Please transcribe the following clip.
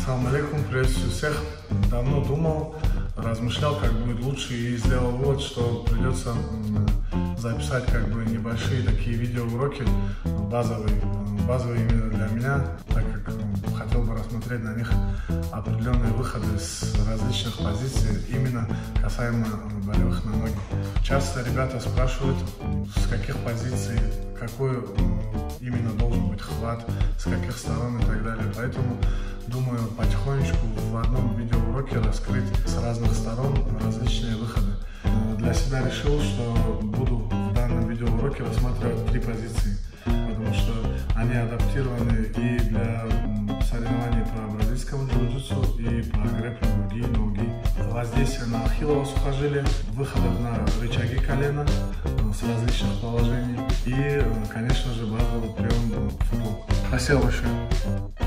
Ассаламу алейкум, приветствую всех. Давно думал, размышлял, как будет лучше, и сделал вывод, что придется записать небольшие такие видеоуроки, базовые именно для меня, так как хотел бы рассмотреть на них определенные выходы с различных позиций, именно касаемо болевых на ноги. Часто ребята спрашивают, с каких позиций, какой именно должен быть хват, с каких сторон и так далее. Поэтому думаю потихонечку в одном видеоуроке раскрыть с разных сторон различные выходы. Для себя решил, что буду в данном видеоуроке рассматривать 3 позиции, потому что они адаптированы и для соревнований по бразильскому джиу-джитсу, и по грэпплингу ги, ноги. Воздействие на ахиллово сухожилие, выходов на рычаги колена с различных положений и, конечно же, базовый прием футбол. Спасибо большое.